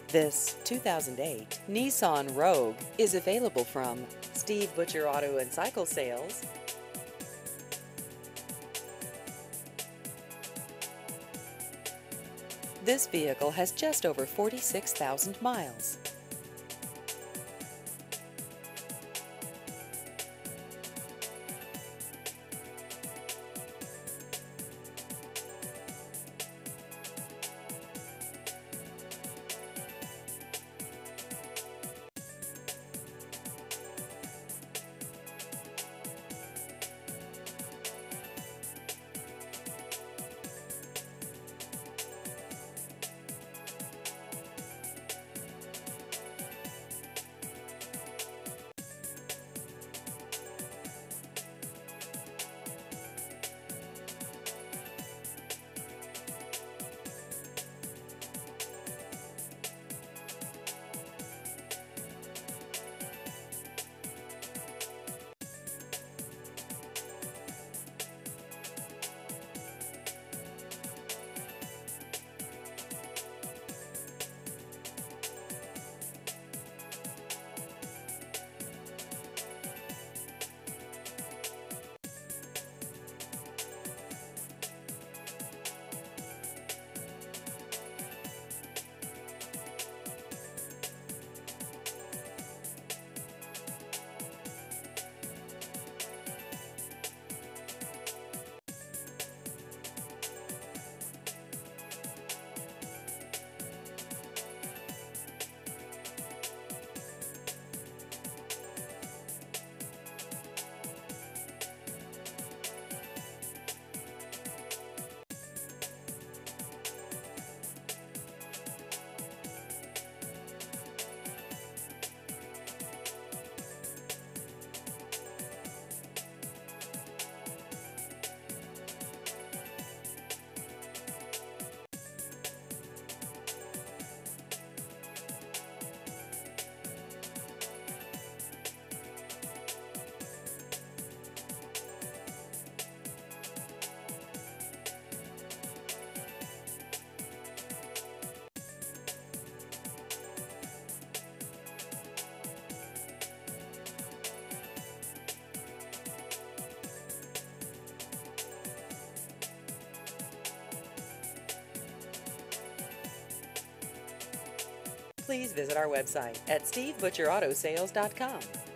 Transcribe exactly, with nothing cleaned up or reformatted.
This two thousand eight Nissan Rogue is available from Steve Butcher Auto and Cycle Sales. This vehicle has just over forty-six thousand miles. Please visit our website at steve butcher auto sales dot com.